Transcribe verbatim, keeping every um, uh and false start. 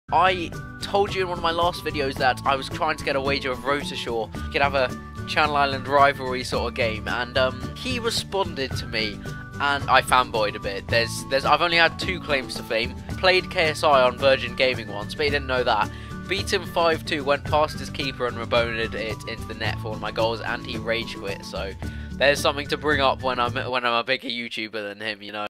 I told you in one of my last videos that I was trying to get a wager of Rotoshore. You could have a Channel Island rivalry sort of game, and um, he responded to me, and I fanboyed a bit. There's, there's, I've only had two claims to fame. Played K S I on Virgin Gaming once, but he didn't know that. Beat him five two, went past his keeper and reboned it into the net for one of my goals, and he rage quit. So there's something to bring up when I'm when I'm a bigger YouTuber than him, you know.